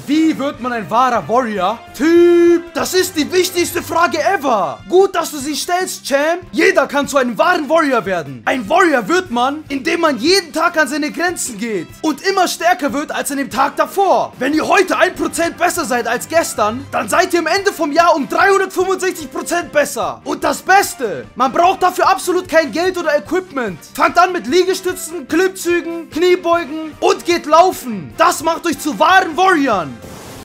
Wie wird man ein wahrer Warrior? Typ, das ist die wichtigste Frage ever. Gut, dass du sie stellst, Champ. Jeder kann zu einem wahren Warrior werden. Ein Warrior wird man, indem man jeden Tag an seine Grenzen geht und immer stärker wird als an dem Tag davor. Wenn ihr heute 1% besser seid als gestern, dann seid ihr am Ende vom Jahr um 365% besser. Und das Beste, man braucht dafür absolut kein Geld oder Equipment. Fangt an mit Liegestützen, Klimmzügen, Kniebeugen und geht laufen. Das macht euch zu wahren Warriors.